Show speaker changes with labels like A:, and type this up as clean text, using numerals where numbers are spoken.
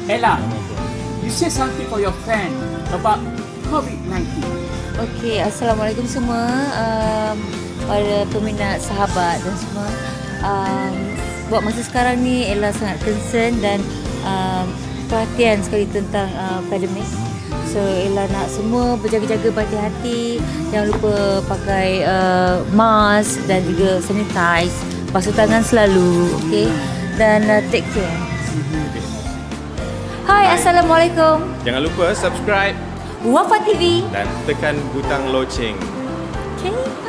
A: Ella, you say something for your friend about COVID-19.
B: Okey, Assalamualaikum semua, para peminat, sahabat dan semua. Buat masa sekarang ni Ella sangat concern dan perhatian sekali tentang pandemik. So Ella nak semua berjaga-jaga, berhati-hati, jangan lupa pakai mask dan juga sanitize, basuh tangan selalu, okey, dan take care. Hai, Assalamualaikum.
C: Jangan lupa subscribe
B: Wafa TV.
C: dan tekan butang loceng.
B: Okay.